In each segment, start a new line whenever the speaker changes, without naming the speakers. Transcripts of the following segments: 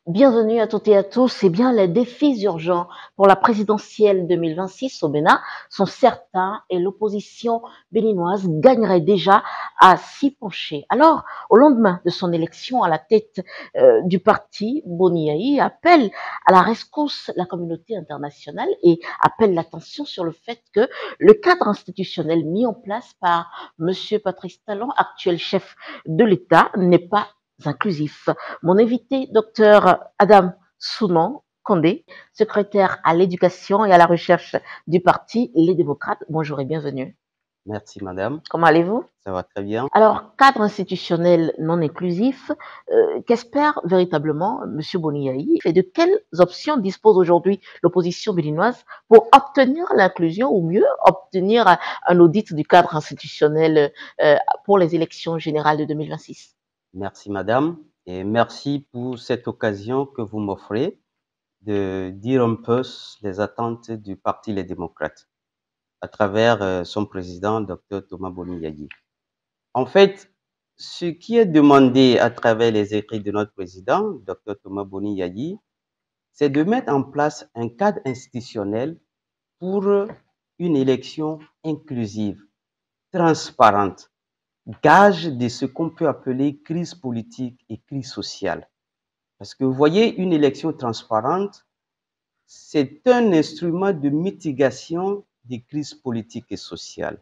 Bienvenue à toutes et à tous. Eh bien, les défis urgents pour la présidentielle 2026 au Bénin sont certains et l'opposition béninoise gagnerait déjà à s'y pencher. Alors, au lendemain de son élection à la tête du parti, Boni Yayi appelle à la rescousse la communauté internationale et appelle l'attention sur le fait que le cadre institutionnel mis en place par M. Patrice Talon, actuel chef de l'État, n'est pas inclusif. Mon invité, docteur Adam Souman Condé, secrétaire à l'éducation et à la recherche du parti Les Démocrates. Bonjour et bienvenue.
Merci, madame.
Comment allez-vous?
Ça va très bien.
Alors, cadre institutionnel non inclusif, qu'espère véritablement M. Boniaï et de quelles options dispose aujourd'hui l'opposition béninoise pour obtenir l'inclusion ou mieux obtenir un audit du cadre institutionnel pour les élections générales de 2026?
Merci, madame. Et merci pour cette occasion que vous m'offrez de dire un peu les attentes du Parti Les Démocrates à travers son président, Dr Thomas Boni Yayi. En fait, ce qui est demandé à travers les écrits de notre président, Dr Thomas Boni Yayi, c'est de mettre en place un cadre institutionnel pour une élection inclusive, transparente, gage de ce qu'on peut appeler crise politique et crise sociale. Parce que vous voyez, une élection transparente, c'est un instrument de mitigation des crises politiques et sociales.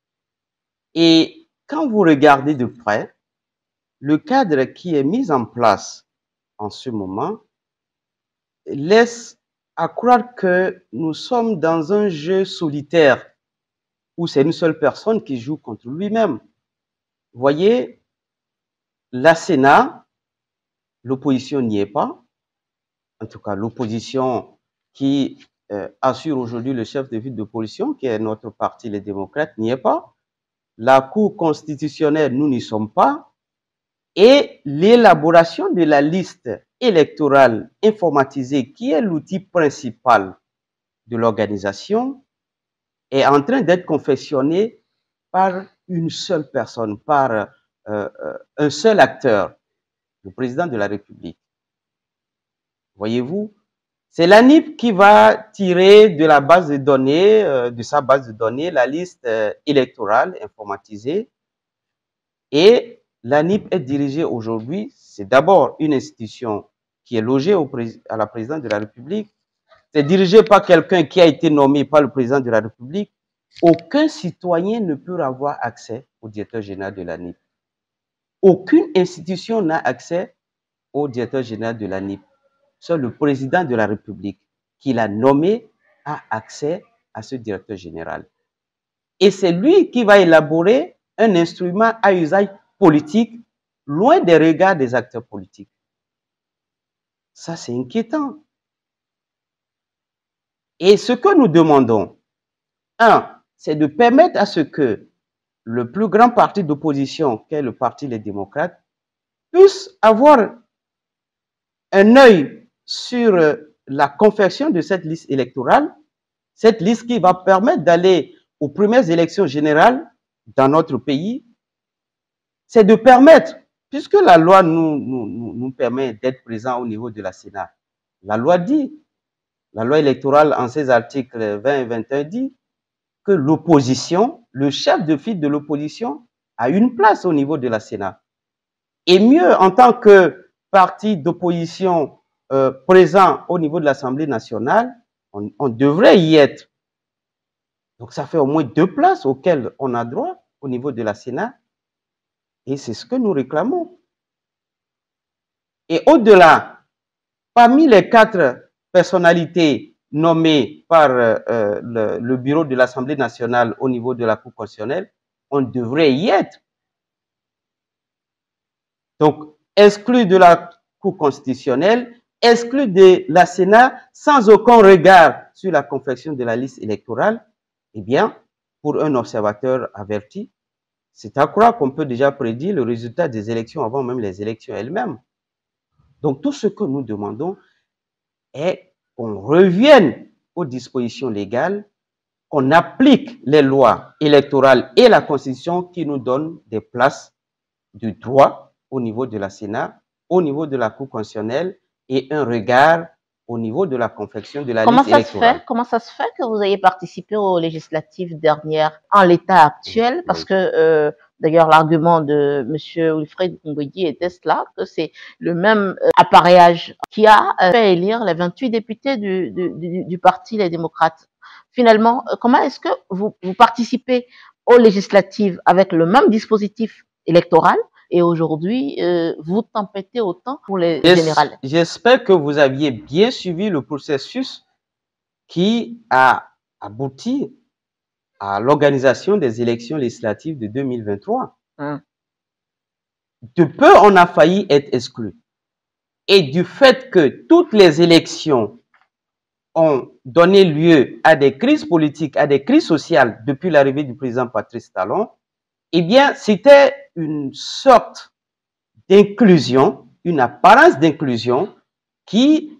Et quand vous regardez de près, le cadre qui est mis en place en ce moment laisse à croire que nous sommes dans un jeu solitaire où c'est une seule personne qui joue contre lui-même. Vous voyez, la Sénat, l'opposition n'y est pas. En tout cas, l'opposition qui assure aujourd'hui le chef de file d'opposition, qui est notre parti, les démocrates, n'y est pas. La Cour constitutionnelle, nous n'y sommes pas. Et l'élaboration de la liste électorale informatisée, qui est l'outil principal de l'organisation, est en train d'être confectionnée par une seule personne, par un seul acteur, le président de la République. Voyez-vous, c'est l'ANIP qui va tirer de la base de données, de sa base de données, la liste électorale informatisée. Et l'ANIP est dirigée aujourd'hui, c'est d'abord une institution qui est logée à la présidence de la République. C'est dirigé par quelqu'un qui a été nommé par le président de la République. Aucun citoyen ne peut avoir accès au directeur général de l'ANIP. Aucune institution n'a accès au directeur général de l'ANIP. Seul le président de la République qui l'a nommé a accès à ce directeur général. Et c'est lui qui va élaborer un instrument à usage politique, loin des regards des acteurs politiques. Ça, c'est inquiétant. Et ce que nous demandons, c'est de permettre à ce que le plus grand parti d'opposition, qu'est le Parti Les Démocrates, puisse avoir un œil sur la confection de cette liste électorale, cette liste qui va permettre d'aller aux premières élections générales dans notre pays, c'est de permettre, puisque la loi nous permet d'être présents au niveau de la Sénat, la loi dit, la loi électorale en ses articles 20 et 21 dit que l'opposition, le chef de file de l'opposition a une place au niveau de la Sénat. Et mieux, en tant que parti d'opposition présent au niveau de l'Assemblée nationale, on devrait y être. Donc ça fait au moins 2 places auxquelles on a droit au niveau de la Sénat. Et c'est ce que nous réclamons. Et au-delà, parmi les 4 personnalités nommées par le bureau de l'Assemblée nationale au niveau de la Cour constitutionnelle, on devrait y être. Donc, exclu de la Cour constitutionnelle, exclu de la Sénat, sans aucun regard sur la confection de la liste électorale, eh bien, pour un observateur averti, c'est à croire qu'on peut déjà prédire le résultat des élections avant même les élections elles-mêmes. Donc, tout ce que nous demandons est qu'on revienne aux dispositions légales, qu'on applique les lois électorales et la Constitution qui nous donnent des places de droit au niveau de la Sénat, au niveau de la Cour constitutionnelle et un regard au niveau de la confection de la
Comment
liste
ça se fait?
électorale.
Comment ça se fait que vous ayez participé aux législatives dernières en l'état actuel? Parce
Oui.
que d'ailleurs l'argument de Monsieur Wilfred Ngoyi était cela, que c'est le même appareillage qui a fait élire les 28 députés du Parti Les Démocrates. Finalement, comment est-ce que vous participez aux législatives avec le même dispositif électoral et aujourd'hui vous tempêtez autant pour les générales?
J'espère que vous aviez bien suivi le processus qui a abouti à l'organisation des élections législatives de 2023. De peu, on a failli être exclu. Et du fait que toutes les élections ont donné lieu à des crises politiques, à des crises sociales depuis l'arrivée du président Patrice Talon, eh bien, c'était une sorte d'inclusion, une apparence d'inclusion qui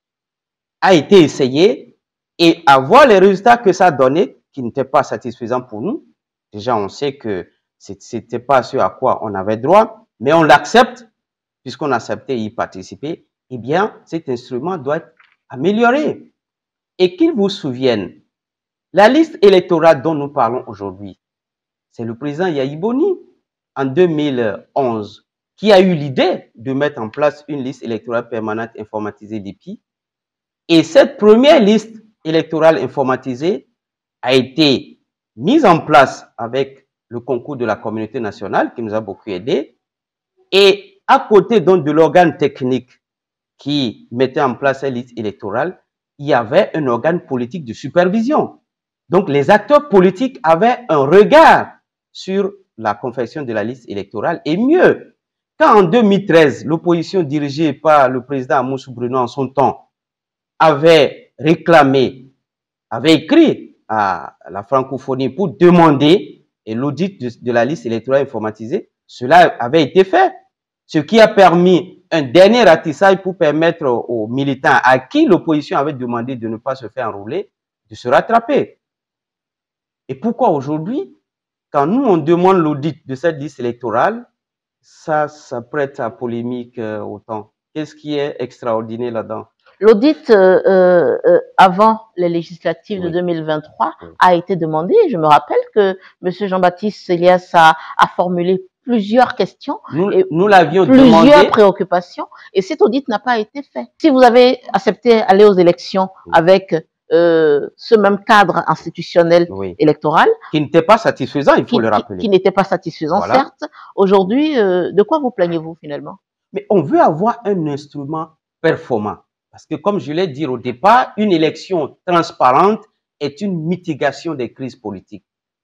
a été essayée et à voir les résultats que ça a donné, qui n'étaient pas satisfaisants pour nous. Déjà, on sait que c'était pas ce à quoi on avait droit, mais on l'accepte, puisqu'on acceptait y participer. Eh bien, cet instrument doit être amélioré. Et qu'ils vous souviennent, la liste électorale dont nous parlons aujourd'hui, c'est le président Yahi Boni, en 2011, qui a eu l'idée de mettre en place une liste électorale permanente informatisée d'EPI. Et cette première liste électorale informatisée a été mise en place avec le concours de la communauté nationale qui nous a beaucoup aidé. Et à côté donc de l'organe technique qui mettait en place cette liste électorale, il y avait un organe politique de supervision. Donc les acteurs politiques avaient un regard sur la confection de la liste électorale. Et mieux, quand en 2013, l'opposition dirigée par le président Amoussou Bruno en son temps avait réclamé, avait écrit à la francophonie pour demander l'audit de la liste électorale informatisée, cela avait été fait. Ce qui a permis un dernier ratissage pour permettre aux militants à qui l'opposition avait demandé de ne pas se faire enrôler, de se rattraper. Et pourquoi aujourd'hui, quand nous on demande l'audit de cette liste électorale, ça prête à polémique autant? Qu'est-ce qui est extraordinaire là-dedans?
L'audit avant les législatives de 2023 a été demandé. Je me rappelle que M. Jean-Baptiste Elias a formulé plusieurs questions,
nous l'avions
plusieurs
demandé.
Préoccupations, et cet audit n'a pas été fait. Si vous avez accepté d'aller aux élections avec ce même cadre institutionnel électoral,
qui n'était pas satisfaisant, il faut le rappeler.
Qui n'était pas satisfaisant, certes. Aujourd'hui, de quoi vous plaignez-vous finalement?
Mais on veut avoir un instrument performant. Parce que comme je l'ai dit au départ, une élection transparente est une mitigation des crises politiques.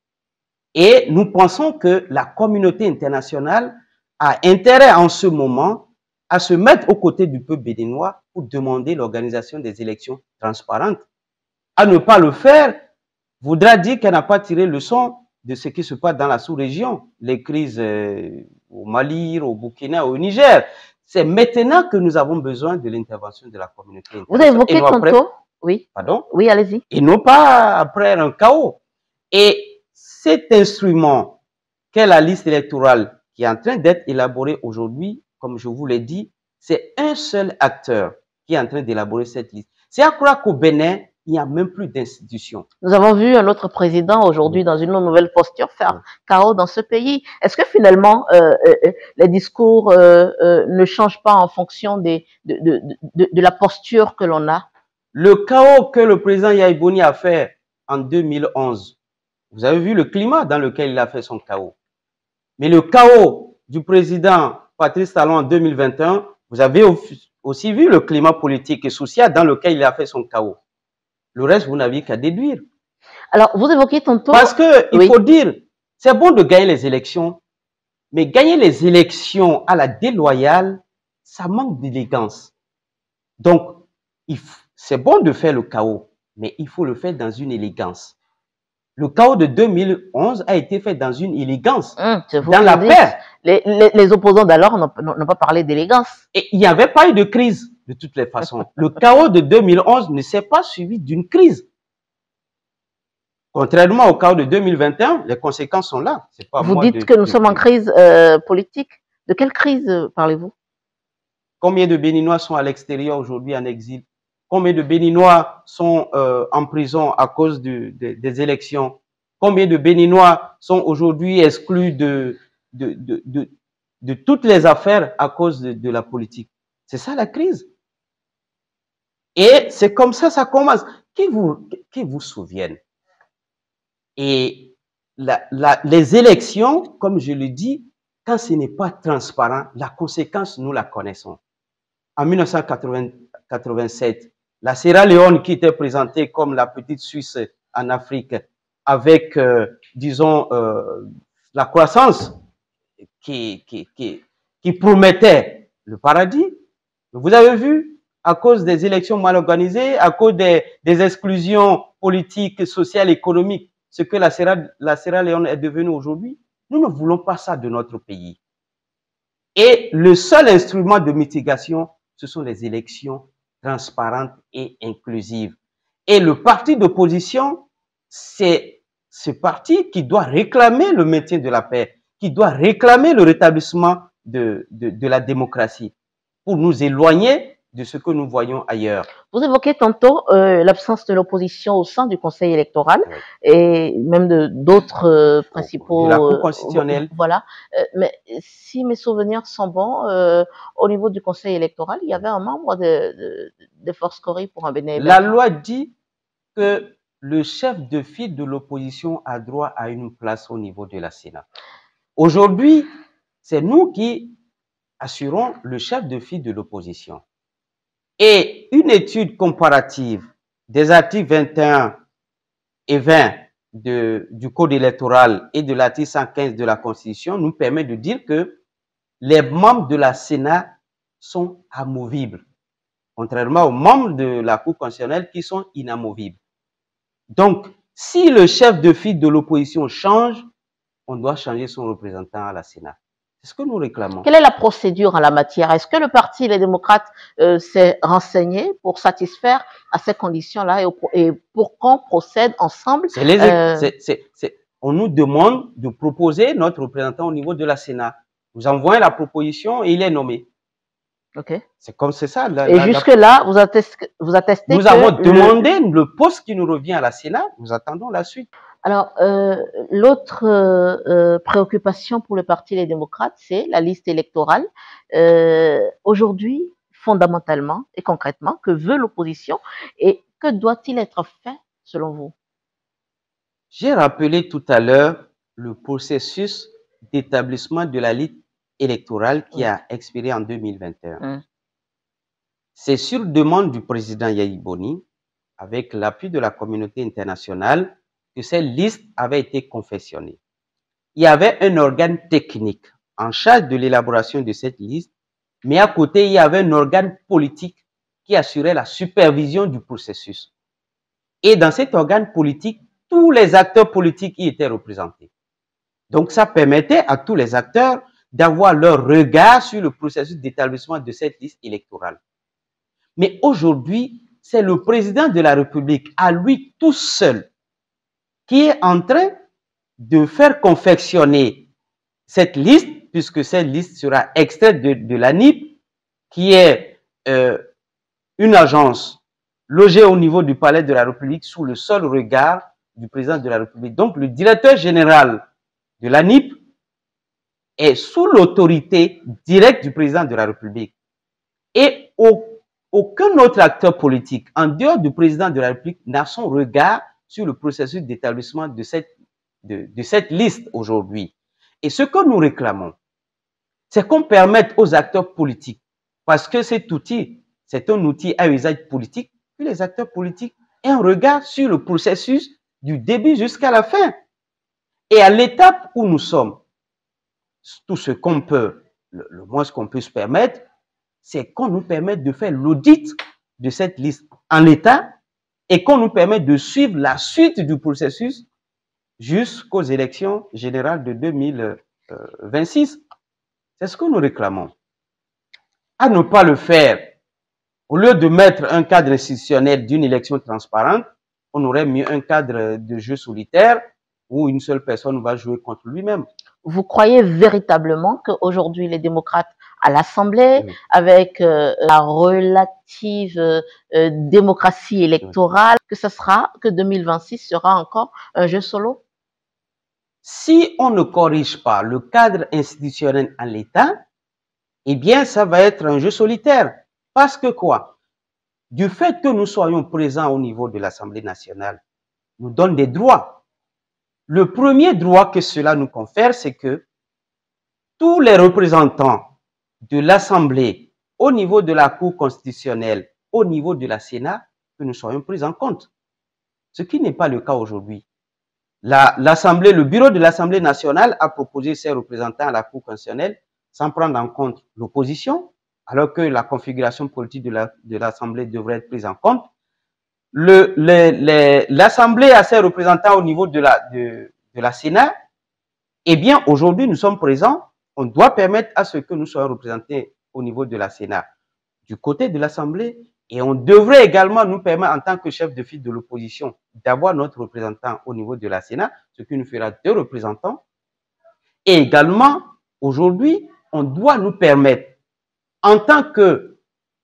Et nous pensons que la communauté internationale a intérêt en ce moment à se mettre aux côtés du peuple béninois pour demander l'organisation des élections transparentes. À ne pas le faire voudra dire qu'elle n'a pas tiré leçon de ce qui se passe dans la sous-région, les crises au Mali, au Burkina, au Niger. C'est maintenant que nous avons besoin de l'intervention de la communauté internationale.
Vous avez évoqué tantôt, oui.
Pardon?
Oui, allez-y.
Et non pas après un chaos. Et cet instrument qu'est la liste électorale qui est en train d'être élaborée aujourd'hui, comme je vous l'ai dit, c'est un seul acteur qui est en train d'élaborer cette liste. C'est à croire qu'au Bénin, il n'y a même plus d'institutions.
Nous avons vu un autre président aujourd'hui dans une nouvelle posture faire chaos dans ce pays. Est-ce que finalement, les discours ne changent pas en fonction de la posture que l'on a?
Le chaos que le président Yahi Boni a fait en 2011, vous avez vu le climat dans lequel il a fait son chaos. Mais le chaos du président Patrice Talon en 2021, vous avez aussi vu le climat politique et social dans lequel il a fait son chaos. Le reste, vous n'aviez qu'à déduire.
Alors, vous évoquez tantôt...
Parce que, il faut dire, c'est bon de gagner les élections, mais gagner les élections à la déloyale, ça manque d'élégance. Donc, c'est bon de faire le chaos, mais il faut le faire dans une élégance. Le chaos de 2011 a été fait dans une élégance, dans la paix.
Les opposants d'alors n'ont pas parlé d'élégance.
Et il n'y avait pas eu de crise, de toutes les façons. Le chaos de 2011 ne s'est pas suivi d'une crise. Contrairement au chaos de 2021, les conséquences sont là.
Vous dites que nous sommes en crise politique. De quelle crise parlez-vous?
Combien de Béninois sont à l'extérieur aujourd'hui en exil? Combien de Béninois sont en prison à cause des élections? Combien de Béninois sont aujourd'hui exclus de toutes les affaires à cause de la politique? C'est ça la crise. Et c'est comme ça commence. Qui vous souvienne? Et les élections, comme je le dis, quand ce n'est pas transparent, la conséquence, nous la connaissons. En 1987, la Sierra Leone qui était présentée comme la petite Suisse en Afrique, avec, disons, la croissance qui promettait le paradis. Vous avez vu, à cause des élections mal organisées, à cause des exclusions politiques, sociales, économiques, ce que la Sierra Leone est devenue aujourd'hui. Nous ne voulons pas ça de notre pays. Et le seul instrument de mitigation, ce sont les élections transparentes et inclusives. Et le parti d'opposition, c'est ce parti qui doit réclamer le maintien de la paix, qui doit réclamer le rétablissement de la démocratie pour nous éloigner de ce que nous voyons ailleurs.
Vous évoquez tantôt l'absence de l'opposition au sein du Conseil électoral, oui, et même d'autres principaux...
De la Cour constitutionnelle.
Voilà. Mais si mes souvenirs sont bons, au niveau du Conseil électoral, il y avait un membre de Force Cori pour un Bénin.
La loi dit que le chef de file de l'opposition a droit à une place au niveau de la Sénat. Aujourd'hui, c'est nous qui assurons le chef de file de l'opposition. Et une étude comparative des articles 21 et 20 du Code électoral et de l'article 115 de la Constitution nous permet de dire que les membres de la Sénat sont amovibles, contrairement aux membres de la Cour constitutionnelle qui sont inamovibles. Donc, si le chef de file de l'opposition change, on doit changer son représentant à la Sénat. C'est ce que nous réclamons.
Quelle est la procédure en la matière? Est-ce que le Parti Les Démocrates s'est renseigné pour satisfaire à ces conditions-là et pour qu'on procède ensemble?
On nous demande de proposer notre représentant au niveau de la Sénat. Nous envoyons la proposition et il est nommé.
Okay.
C'est ça.
Et jusque-là, vous attestez
nous
que...
avons demandé le poste qui nous revient à la Sénat. Nous attendons la suite.
Alors, l'autre préoccupation pour le Parti Les Démocrates, c'est la liste électorale. Aujourd'hui, fondamentalement et concrètement, que veut l'opposition et que doit-il être fait selon vous?
J'ai rappelé tout à l'heure le processus d'établissement de la liste électorale qui a expiré en 2021. C'est sur demande du président Yahi Boni, avec l'appui de la communauté internationale, que cette liste avait été confectionnée. Il y avait un organe technique en charge de l'élaboration de cette liste, mais à côté, il y avait un organe politique qui assurait la supervision du processus. Et dans cet organe politique, tous les acteurs politiques y étaient représentés. Donc, ça permettait à tous les acteurs d'avoir leur regard sur le processus d'établissement de cette liste électorale. Mais aujourd'hui, c'est le président de la République, à lui tout seul, qui est en train de faire confectionner cette liste, puisque cette liste sera extraite de l'ANIP, qui est une agence logée au niveau du palais de la République sous le seul regard du président de la République. Donc, le directeur général de l'ANIP est sous l'autorité directe du président de la République. Et aucun autre acteur politique, en dehors du président de la République, n'a son regard sur le processus d'établissement de cette liste aujourd'hui. Et ce que nous réclamons, c'est qu'on permette aux acteurs politiques, parce que cet outil, c'est un outil à usage politique, que les acteurs politiques aient un regard sur le processus du début jusqu'à la fin. Et à l'étape où nous sommes, tout ce qu'on peut, le moins qu'on peut se permettre, c'est qu'on nous permette de faire l'audit de cette liste en l'état et qu'on nous permette de suivre la suite du processus jusqu'aux élections générales de 2026. C'est ce que nous réclamons. À ne pas le faire, au lieu de mettre un cadre institutionnel d'une élection transparente, on aurait mis un cadre de jeu solitaire où une seule personne va jouer contre lui-même.
Vous croyez véritablement qu'aujourd'hui, les démocrates à l'Assemblée,
Oui.
avec la relative démocratie électorale, que 2026 sera encore un jeu solo?
Si on ne corrige pas le cadre institutionnel en l'état, eh bien, ça va être un jeu solitaire. Parce que quoi? Du fait que nous soyons présents au niveau de l'Assemblée nationale, nous donne des droits. Le premier droit que cela nous confère, c'est que tous les représentants de l'Assemblée, au niveau de la Cour constitutionnelle, au niveau de la Sénat, que nous soyons pris en compte. Ce qui n'est pas le cas aujourd'hui. L'Assemblée, le bureau de l'Assemblée nationale a proposé ses représentants à la Cour constitutionnelle sans prendre en compte l'opposition, alors que la configuration politique de l'Assemblée devrait être prise en compte. L'Assemblée a ses représentants au niveau de la Sénat. Eh bien, aujourd'hui, nous sommes présents. On doit permettre à ce que nous soyons représentés au niveau de la Sénat du côté de l'Assemblée. Et on devrait également nous permettre, en tant que chef de file de l'opposition, d'avoir notre représentant au niveau de la Sénat, ce qui nous fera 2 représentants. Et également, aujourd'hui, on doit nous permettre, en tant que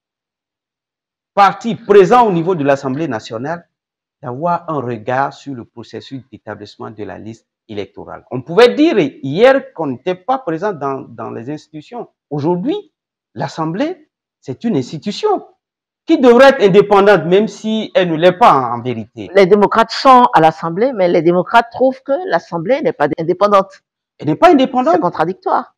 parti présent au niveau de l'Assemblée nationale, d'avoir un regard sur le processus d'établissement de la liste électorale. On pouvait dire hier qu'on n'était pas présent dans les institutions. Aujourd'hui, l'Assemblée, c'est une institution qui devrait être indépendante, même si elle ne l'est pas en vérité.
Les démocrates sont à l'Assemblée, mais les démocrates trouvent que l'Assemblée n'est pas indépendante.
Elle n'est pas indépendante.
C'est contradictoire.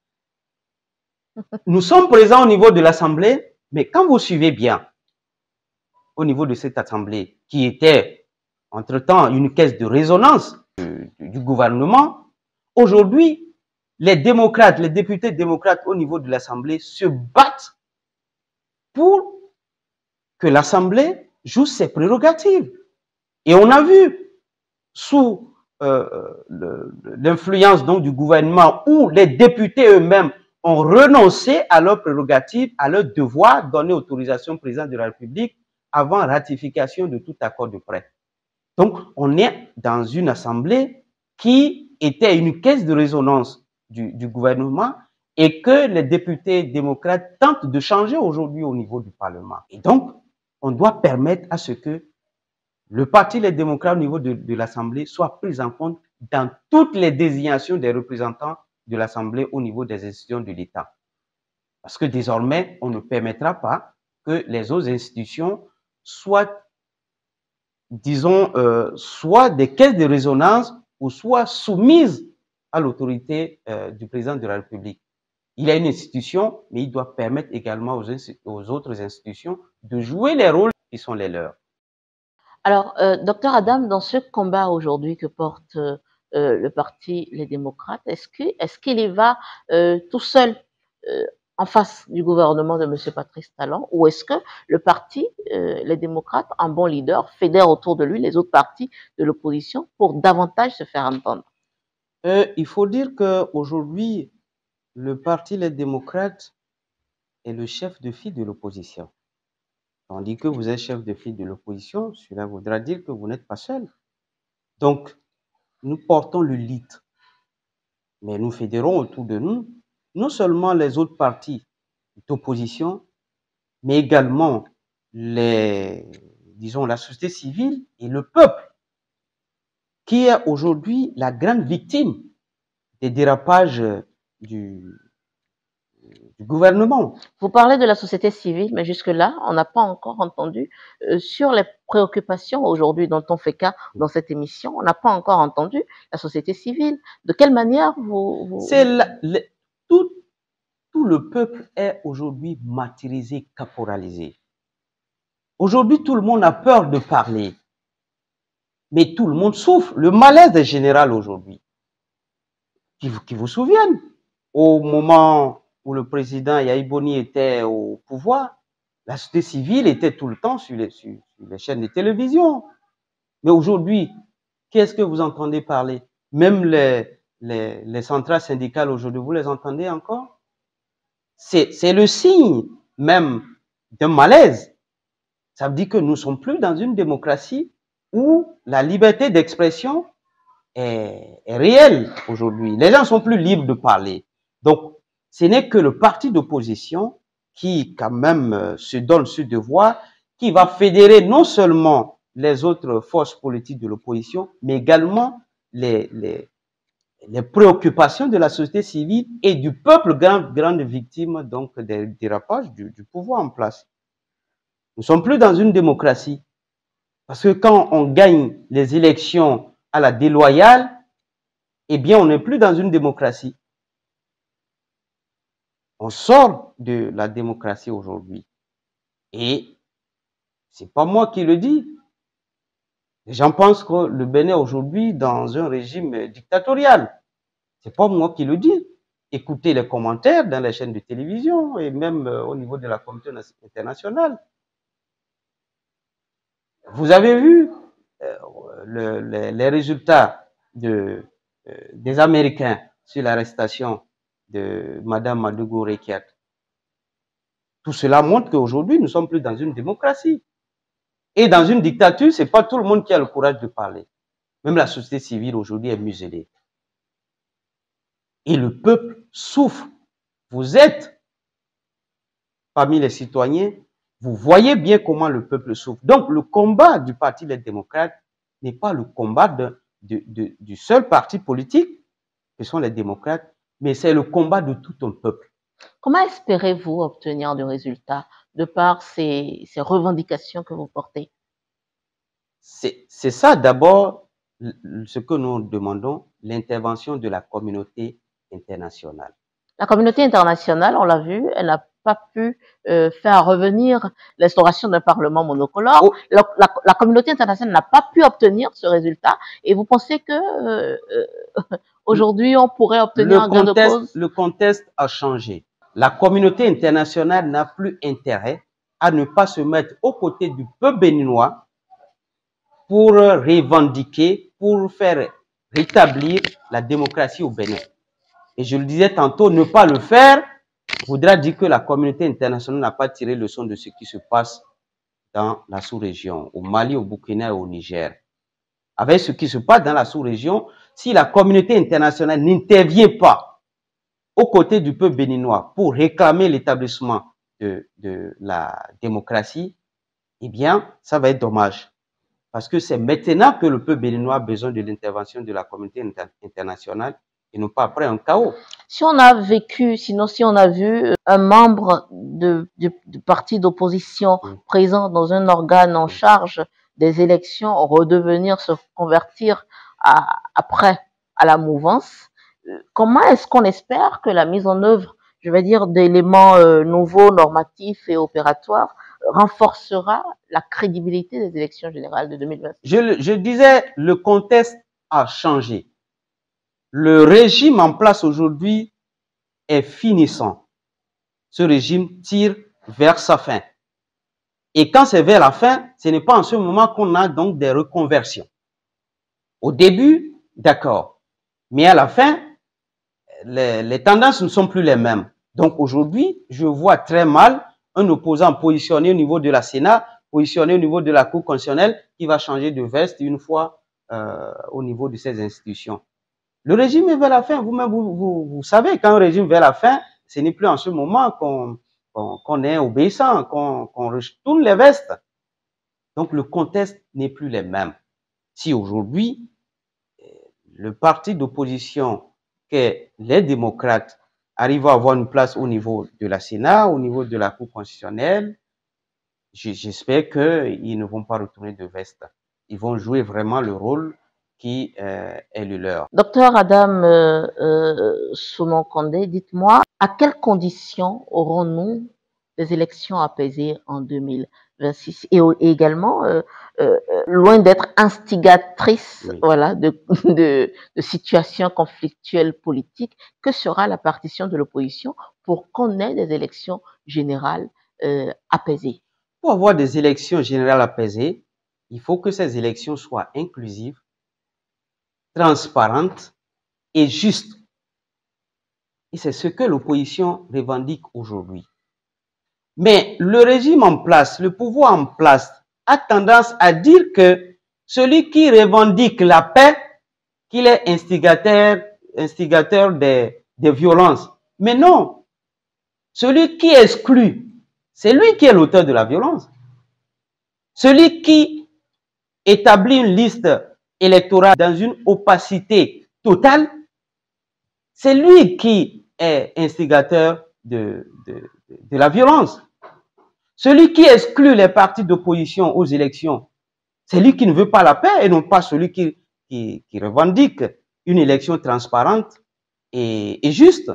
Nous sommes présents au niveau de l'Assemblée, mais quand vous suivez bien, au niveau de cette Assemblée, qui était entre-temps une caisse de résonance du gouvernement, aujourd'hui, les démocrates, les députés démocrates au niveau de l'Assemblée se battent pour que l'Assemblée joue ses prérogatives. Et on a vu, sous l'influence donc du gouvernement, où les députés eux-mêmes ont renoncé à leurs prérogatives, à leur devoir, donner autorisation au président de la République avant ratification de tout accord de prêt. Donc, on est dans une assemblée qui était une caisse de résonance du gouvernement et que les députés démocrates tentent de changer aujourd'hui au niveau du Parlement. Et donc, on doit permettre à ce que le Parti Les démocrates au niveau de l'Assemblée soit pris en compte dans toutes les désignations des représentants de l'Assemblée au niveau des institutions de l'État. Parce que désormais, on ne permettra pas que les autres institutions soient, disons, soit des caisses de résonance ou soit soumises à l'autorité du président de la République. Il y a une institution, mais il doit permettre également aux autres institutions de jouer les rôles qui sont les leurs.
Alors, docteur Adam, dans ce combat aujourd'hui que porte le parti Les démocrates, est-ce qu'il y va tout seul en face du gouvernement de M. Patrice Talon, ou est-ce que le parti, les démocrates, en bon leader, fédère autour de lui les autres partis de l'opposition pour davantage se faire entendre?
Il faut dire qu'aujourd'hui, le parti Les démocrates est le chef de file de l'opposition. Tandis que vous êtes chef de file de l'opposition, cela voudra dire que vous n'êtes pas seul. Donc, nous portons le lead, mais nous fédérons autour de nous non seulement les autres partis d'opposition, mais également disons, la société civile et le peuple, qui est aujourd'hui la grande victime des dérapages du gouvernement.
Vous parlez de la société civile, mais jusque-là, on n'a pas encore entendu sur les préoccupations aujourd'hui dont on fait cas dans cette émission, on n'a pas encore entendu la société civile. De quelle manière
Tout le peuple est aujourd'hui martyrisé, caporalisé. Aujourd'hui, tout le monde a peur de parler, mais tout le monde souffre. Le malaise est général aujourd'hui. Qui vous souviennent, au moment où le président Yahi Boni était au pouvoir, la société civile était tout le temps sur les chaînes de télévision. Mais aujourd'hui, qu'est-ce que vous entendez parler? Même les centrales syndicales aujourd'hui, vous les entendez encore? C'est le signe même d'un malaise. Ça veut dire que nous ne sommes plus dans une démocratie où la liberté d'expression est réelle aujourd'hui. Les gens sont plus libres de parler. Donc, ce n'est que le parti d'opposition qui, quand même, se donne ce devoir, qui va fédérer non seulement les autres forces politiques de l'opposition, mais également les préoccupations de la société civile et du peuple, grande victime donc des dérapages du pouvoir en place. Nous ne sommes plus dans une démocratie. Parce que quand on gagne les élections à la déloyale, eh bien, on n'est plus dans une démocratie. On sort de la démocratie aujourd'hui. Et c'est pas moi qui le dis. Les gens pensent que le Bénin est aujourd'hui dans un régime dictatorial. C'est pas moi qui le dis. Écoutez les commentaires dans les chaînes de télévision et même au niveau de la communauté internationale. Vous avez vu les résultats des Américains sur l'arrestation de Mme Madougou Rekiat. Tout cela montre qu'aujourd'hui, nous ne sommes plus dans une démocratie. Et dans une dictature, ce n'est pas tout le monde qui a le courage de parler. Même la société civile aujourd'hui est muselée. Et le peuple souffre. Vous êtes parmi les citoyens, vous voyez bien comment le peuple souffre. Donc, le combat du Parti des démocrates n'est pas le combat du seul parti politique, que sont les démocrates, mais c'est le combat de tout un peuple.
Comment espérez-vous obtenir des résultats de par ces revendications que vous portez?
C'est ça d'abord ce que nous demandons, l'intervention de la communauté internationale.
La communauté internationale, on l'a vu, elle n'a pas pu faire revenir l'instauration d'un parlement monocolore.
Oh.
La communauté internationale n'a pas pu obtenir ce résultat. Et vous pensez que aujourd'hui, on pourrait obtenir un gain de cause?
Le contexte a changé. La communauté internationale n'a plus intérêt à ne pas se mettre aux côtés du peuple béninois pour revendiquer, pour faire rétablir la démocratie au Bénin. Et je le disais tantôt, ne pas le faire voudra dire que la communauté internationale n'a pas tiré leçon de ce qui se passe dans la sous-région, au Mali, au Burkina et au Niger. Avec ce qui se passe dans la sous-région, si la communauté internationale n'intervient pas aux côtés du peuple béninois pour réclamer l'établissement de la démocratie, eh bien, ça va être dommage. Parce que c'est maintenant que le peuple béninois a besoin de l'intervention de la communauté internationale et non pas après un chaos.
Si on a vécu, sinon si on a vu un membre du parti d'opposition présent dans un organe en charge des élections redevenir, se convertir après à la mouvance, comment est-ce qu'on espère que la mise en œuvre, je vais dire, d'éléments nouveaux, normatifs et opératoires renforcera la crédibilité des élections générales de 2026?
Je disais, le contexte a changé. Le régime en place aujourd'hui est finissant. Ce régime tire vers sa fin. Et quand c'est vers la fin, ce n'est pas en ce moment qu'on a donc des reconversions. Au début, d'accord. Mais à la fin, les tendances ne sont plus les mêmes. Donc aujourd'hui, je vois très mal un opposant positionné au niveau de la Sénat, positionné au niveau de la Cour constitutionnelle, qui va changer de veste une fois au niveau de ces institutions. Le régime est vers la fin. Vous-même, vous savez, quand un régime est vers la fin, ce n'est plus en ce moment qu'on est obéissant, qu'on retourne les vestes. Donc, le contexte n'est plus le même. Si aujourd'hui, le parti d'opposition qu'est les démocrates arrive à avoir une place au niveau de la Sénat, au niveau de la Cour constitutionnelle, j'espère qu'ils ne vont pas retourner de veste. Ils vont jouer vraiment le rôle qui est le leur.
Docteur Adam Soumon Kandé, dites-moi, à quelles conditions aurons-nous des élections apaisées en 2026 et également, loin d'être instigatrice, oui, voilà, de situations conflictuelles politiques, que sera la partition de l'opposition pour qu'on ait des élections générales apaisées?
Pour avoir des élections générales apaisées, il faut que ces élections soient inclusives, transparente et juste. Et c'est ce que l'opposition revendique aujourd'hui. Mais le régime en place, le pouvoir en place, a tendance à dire que celui qui revendique la paix, qu'il est instigateur des violences. Mais non, Celui qui exclut, c'est lui qui est l'auteur de la violence. Celui qui établit une liste électorale dans une opacité totale, c'est lui qui est instigateur de la violence. Celui qui exclut les partis d'opposition aux élections, c'est lui qui ne veut pas la paix et non pas celui qui revendique une élection transparente et juste.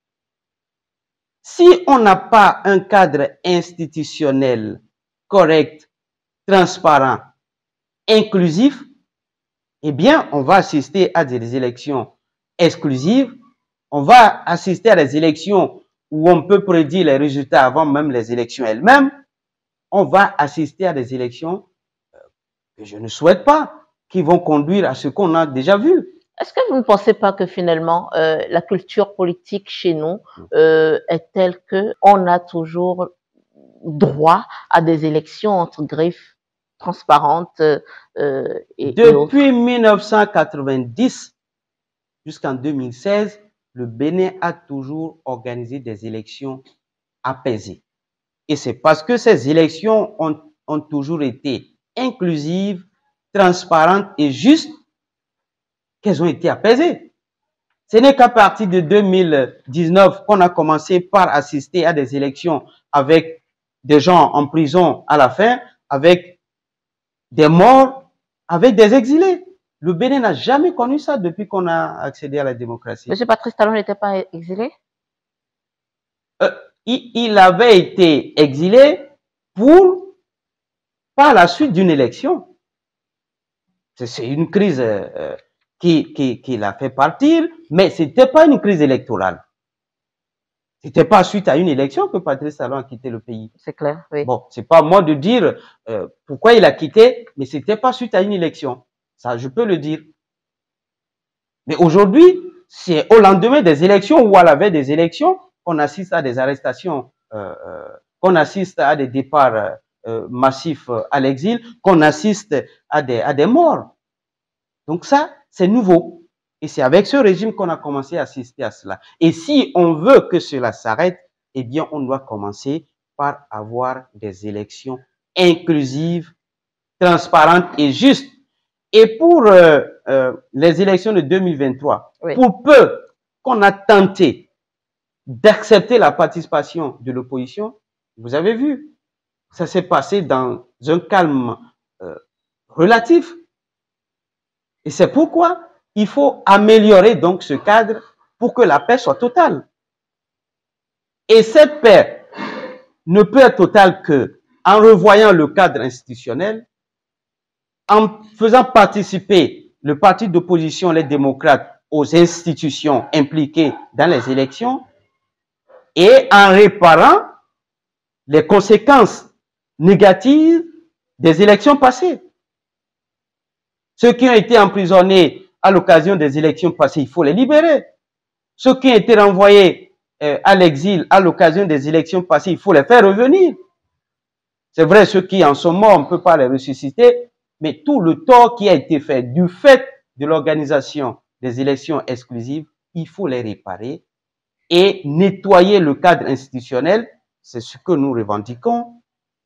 Si on n'a pas un cadre institutionnel correct, transparent, inclusif, eh bien, on va assister à des élections exclusives, on va assister à des élections où on peut prédire les résultats avant même les élections elles-mêmes, on va assister à des élections que je ne souhaite pas, qui vont conduire à ce qu'on a déjà vu.
Est-ce que vous ne pensez pas que finalement, la culture politique chez nous est telle qu'on a toujours droit à des élections entre griffes transparentes
Depuis 1990 jusqu'en 2016, le Bénin a toujours organisé des élections apaisées. Et c'est parce que ces élections ont toujours été inclusives, transparentes et justes qu'elles ont été apaisées. Ce n'est qu'à partir de 2019 qu'on a commencé par assister à des élections avec des gens en prison à la fin, avec des morts, avec des exilés. Le Bénin n'a jamais connu ça depuis qu'on a accédé à la démocratie.
M. Patrice Talon n'était pas exilé?
Il avait été exilé par la suite d'une élection. C'est une crise qui l'a fait partir, mais ce n'était pas une crise électorale. Ce n'était pas suite à une élection que Patrice Talon a quitté le pays.
C'est clair, oui.
Bon, c'est pas à moi de dire pourquoi il a quitté, mais ce n'était pas suite à une élection. Ça, je peux le dire. Mais aujourd'hui, c'est au lendemain des élections ou à la veille des élections qu'on assiste à des arrestations, qu'on assiste à des départs massifs à l'exil, qu'on assiste à des morts. Donc ça, c'est nouveau. Et c'est avec ce régime qu'on a commencé à assister à cela. Et si on veut que cela s'arrête, eh bien, on doit commencer par avoir des élections inclusives, transparentes et justes. Et pour les élections de 2023, oui, pour peu qu'on a tenté d'accepter la participation de l'opposition, vous avez vu, ça s'est passé dans un calme relatif. Et c'est pourquoi il faut améliorer donc ce cadre pour que la paix soit totale. Et cette paix ne peut être totale qu'en revoyant le cadre institutionnel, en faisant participer le parti d'opposition, les démocrates, aux institutions impliquées dans les élections et en réparant les conséquences négatives des élections passées. Ceux qui ont été emprisonnés à l'occasion des élections passées, il faut les libérer. Ceux qui ont été renvoyés à l'exil à l'occasion des élections passées, il faut les faire revenir. C'est vrai, ceux qui en sont morts, on ne peut pas les ressusciter, mais tout le tort qui a été fait du fait de l'organisation des élections exclusives, il faut les réparer et nettoyer le cadre institutionnel, c'est ce que nous revendiquons,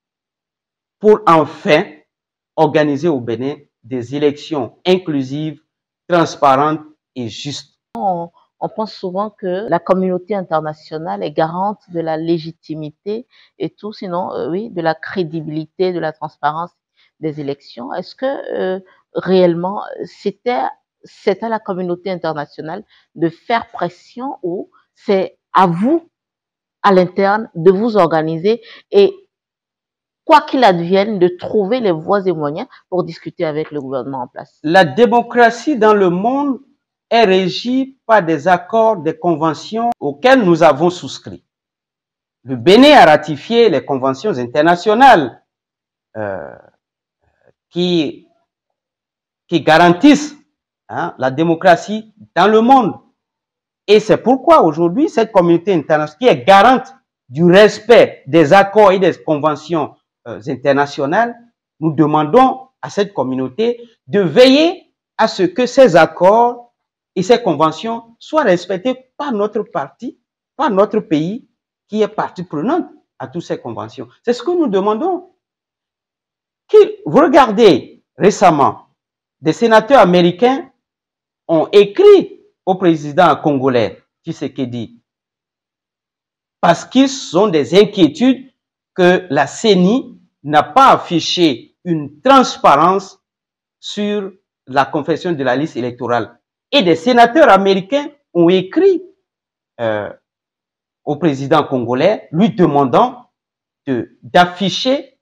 pour enfin organiser au Bénin des élections inclusives, transparentes et justes.
On pense souvent que la communauté internationale est garante de la légitimité et tout, sinon, oui, de la crédibilité, de la transparence des élections. Est-ce que réellement, c'est à la communauté internationale de faire pression ou c'est à vous, à l'interne, de vous organiser et quoi qu'il advienne, de trouver les voies et moyens pour discuter avec le gouvernement en place?
La démocratie dans le monde est régie par des accords, des conventions auxquelles nous avons souscrit. Le Bénin a ratifié les conventions internationales qui garantissent la démocratie dans le monde. Et c'est pourquoi aujourd'hui, cette communauté internationale qui est garante du respect des accords et des conventions internationales, nous demandons à cette communauté de veiller à ce que ces accords et ces conventions soient respectés par notre parti, par notre pays, qui est partie prenante à toutes ces conventions. C'est ce que nous demandons. Vous regardez récemment, des sénateurs américains ont écrit au président congolais, Tshisekedi, parce qu'ils ont des inquiétudes que la CENI n'a pas affiché une transparence sur la confection de la liste électorale. Et des sénateurs américains ont écrit au président congolais, lui demandant d'afficher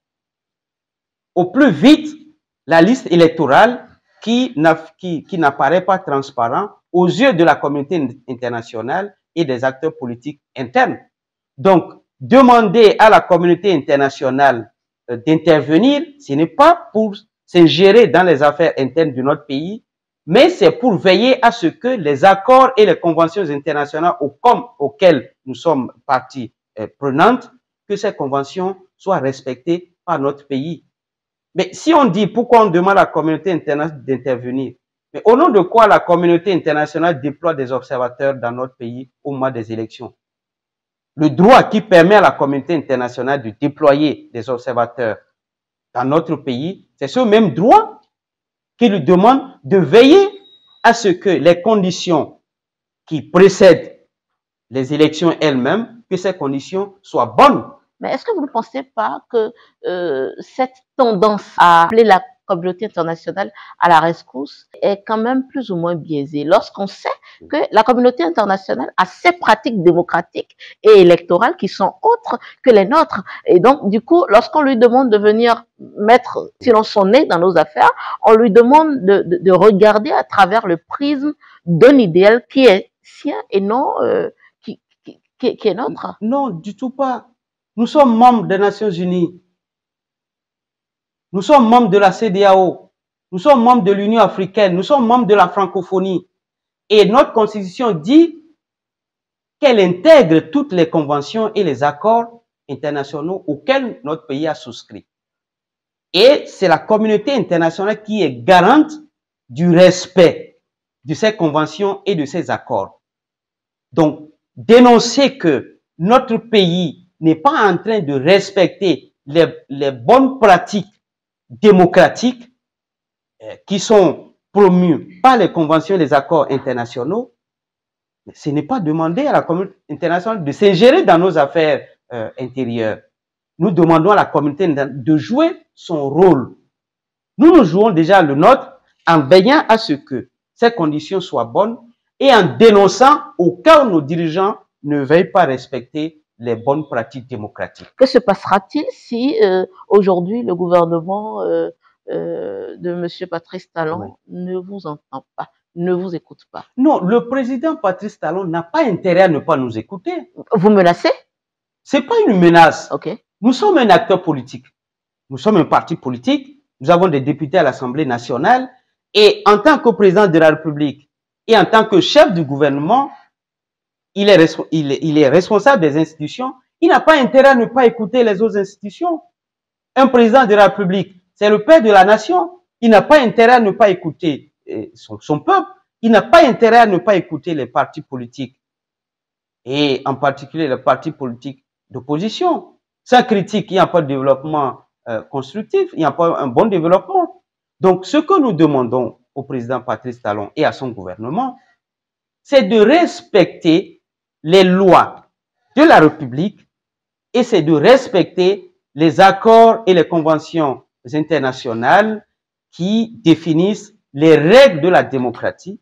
au plus vite la liste électorale qui n'apparaît pas transparent aux yeux de la communauté internationale et des acteurs politiques internes. Donc, demander à la communauté internationale d'intervenir, ce n'est pas pour s'ingérer dans les affaires internes de notre pays, mais c'est pour veiller à ce que les accords et les conventions internationales auxquelles nous sommes partie prenante, que ces conventions soient respectées par notre pays. Mais si on dit pourquoi on demande à la communauté internationale d'intervenir, mais au nom de quoi la communauté internationale déploie des observateurs dans notre pays au moment des élections? Le droit qui permet à la communauté internationale de déployer des observateurs dans notre pays, c'est ce même droit qui lui demande de veiller à ce que les conditions qui précèdent les élections elles-mêmes, que ces conditions soient bonnes.
Mais est-ce que vous ne pensez pas que cette tendance à appeler la communauté internationale à la rescousse est quand même plus ou moins biaisée lorsqu'on sait que la communauté internationale a ses pratiques démocratiques et électorales qui sont autres que les nôtres. Et donc, du coup, lorsqu'on lui demande de venir mettre son nez dans nos affaires, on lui demande de regarder à travers le prisme d'un idéal qui est sien et non qui est nôtre.
Non, du tout pas. Nous sommes membres des Nations Unies. Nous sommes membres de la CEDEAO. Nous sommes membres de l'Union africaine. Nous sommes membres de la francophonie. Et notre constitution dit qu'elle intègre toutes les conventions et les accords internationaux auxquels notre pays a souscrit. Et c'est la communauté internationale qui est garante du respect de ces conventions et de ces accords. Donc, dénoncer que notre pays n'est pas en train de respecter les bonnes pratiques démocratiques qui sont promues par les conventions et les accords internationaux, ce n'est pas demander à la communauté internationale de s'ingérer dans nos affaires intérieures. Nous demandons à la communauté de jouer son rôle. Nous jouons déjà le nôtre en veillant à ce que ces conditions soient bonnes et en dénonçant au cas où nos dirigeants ne veuillent pas respecter les bonnes pratiques démocratiques.
Que se passera-t-il si aujourd'hui le gouvernement de M. Patrice Talon ne vous entend pas, ne vous écoute pas?
Non, le président Patrice Talon n'a pas intérêt à ne pas nous écouter.
Vous menacez?
C'est pas une menace.
Okay.
Nous sommes un acteur politique. Nous sommes un parti politique. Nous avons des députés à l'Assemblée nationale. Et en tant que président de la République et en tant que chef du gouvernement, il est responsable des institutions. Il n'a pas intérêt à ne pas écouter les autres institutions. Un président de la République, c'est le père de la nation. Il n'a pas intérêt à ne pas écouter son peuple. Il n'a pas intérêt à ne pas écouter les partis politiques. Et en particulier les partis politiques d'opposition. Sans critique, il n'y a pas de développement constructif, il n'y a pas un bon développement. Donc, ce que nous demandons au président Patrice Talon et à son gouvernement, c'est de respecter les lois de la République et c'est de respecter les accords et les conventions internationales qui définissent les règles de la démocratie,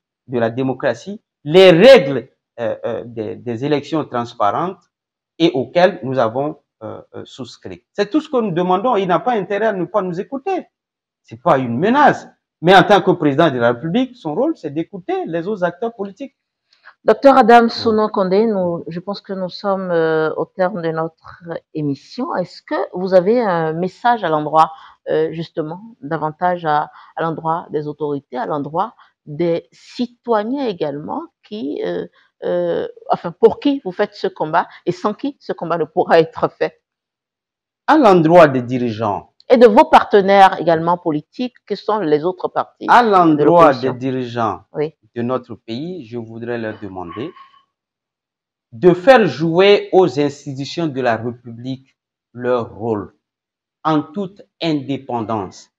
les règles des élections transparentes et auxquelles nous avons souscrit. C'est tout ce que nous demandons. Il n'a pas intérêt à ne pas nous écouter. C'est pas une menace. Mais en tant que président de la République, son rôle, c'est d'écouter les autres acteurs politiques.
Docteur Adam Souno Kondé, je pense que nous sommes au terme de notre émission. Est-ce que vous avez un message à l'endroit, justement, davantage à l'endroit des autorités, à l'endroit des citoyens également, qui, enfin, pour qui vous faites ce combat et sans qui ce combat ne pourra être fait?
À l'endroit des dirigeants.
Et de vos partenaires également politiques, que sont les autres partis?
À l'endroit des dirigeants de notre pays, je voudrais leur demander de faire jouer aux institutions de la République leur rôle en toute indépendance.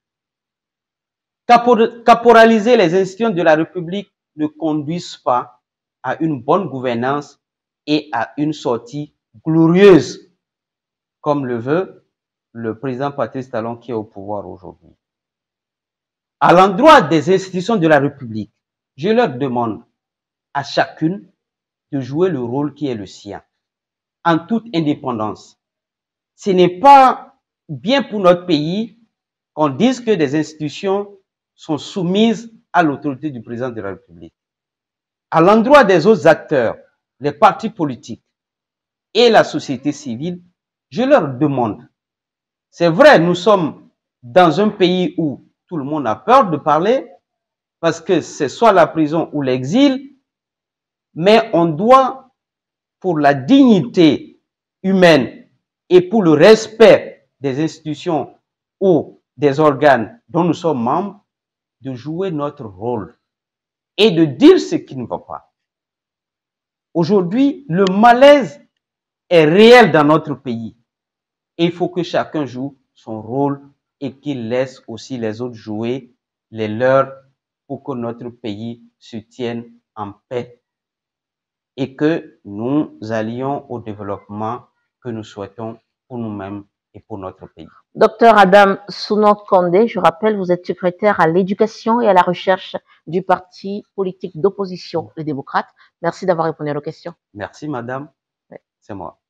Caporaliser les institutions de la République ne conduisent pas à une bonne gouvernance et à une sortie glorieuse, comme le veut le président Patrice Talon qui est au pouvoir aujourd'hui. À l'endroit des institutions de la République, je leur demande à chacune de jouer le rôle qui est le sien, en toute indépendance. Ce n'est pas bien pour notre pays qu'on dise que des institutions sont soumises à l'autorité du président de la République. À l'endroit des autres acteurs, les partis politiques et la société civile, je leur demande, c'est vrai, nous sommes dans un pays où tout le monde a peur de parler, parce que c'est soit la prison ou l'exil, mais on doit, pour la dignité humaine et pour le respect des institutions ou des organes dont nous sommes membres, de jouer notre rôle et de dire ce qui ne va pas. Aujourd'hui, le malaise est réel dans notre pays et il faut que chacun joue son rôle et qu'il laisse aussi les autres jouer les leurs pour que notre pays se tienne en paix et que nous allions au développement que nous souhaitons pour nous-mêmes et pour notre pays.
Docteur Adam Sounant Kandé, je rappelle, vous êtes secrétaire à l'éducation et à la recherche du parti politique d'opposition, les démocrates. Merci d'avoir répondu à nos questions.
Merci, madame.
Ouais.
C'est moi.